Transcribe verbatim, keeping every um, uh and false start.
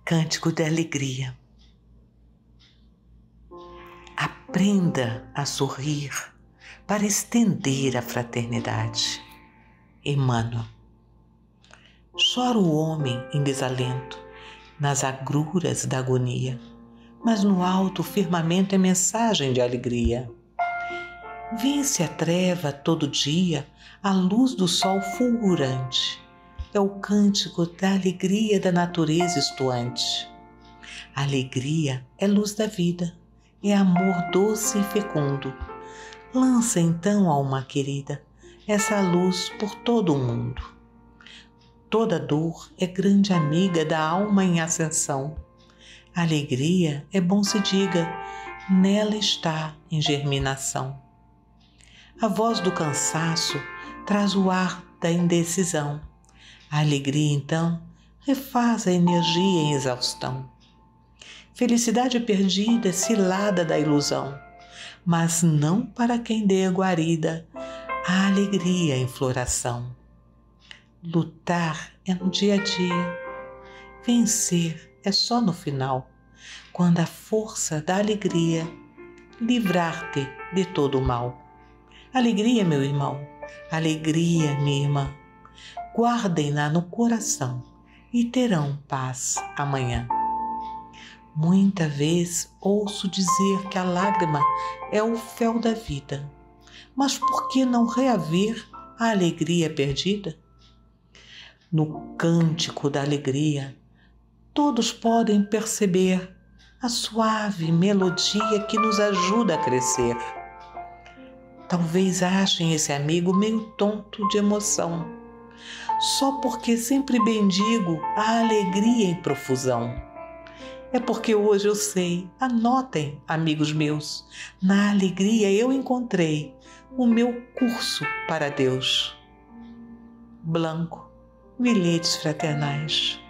Cântico da alegria. Aprenda a sorrir para estender a fraternidade. Emmanuel. Chora o homem em desalento, nas agruras da agonia, mas no alto firmamento é mensagem de alegria. Vence a treva todo dia a luz do sol fulgurante. É o cântico da alegria da natureza estuante. A alegria é luz da vida, é amor doce e fecundo. Lança então, alma querida, essa luz por todo o mundo. Toda dor é grande amiga da alma em ascensão. A alegria, é bom se diga, nela está em germinação. A voz do cansaço traz o ar da indecisão. A alegria, então, refaz a energia em exaustão. Felicidade perdida, cilada da ilusão, mas não para quem dê a guarida a alegria em floração. Lutar é no dia a dia, vencer é só no final, quando a força da alegria livrar-te de todo o mal. Alegria, meu irmão, alegria, minha irmã, guardem-na no coração e terão paz amanhã. Muita vez ouço dizer que a lágrima é o fel da vida, mas por que não reaver a alegria perdida? No cântico da alegria, todos podem perceber a suave melodia que nos ajuda a crescer. Talvez achem esse amigo meio tonto de emoção, só porque sempre bendigo a alegria em profusão. É porque hoje eu sei, anotem, amigos meus, na alegria eu encontrei o meu curso para Deus. Blanco, Bilhetes Fraternais.